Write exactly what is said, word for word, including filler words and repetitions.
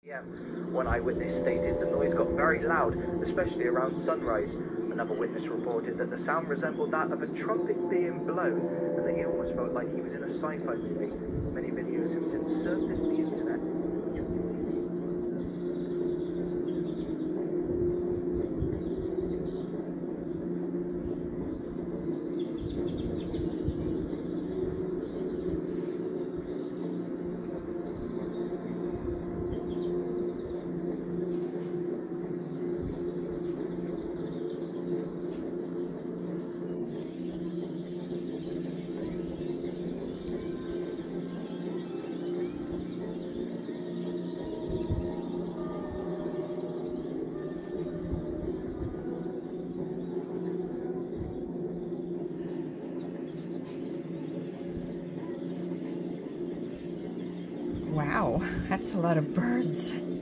Yeah, one eyewitness stated the noise got very loud, especially around sunrise. Another witness reported that the sound resembled that of a trumpet being blown, and that he almost felt like he was in a sci-fi movie. Many videos have since surfaced the internet. Wow, that's a lot of birds.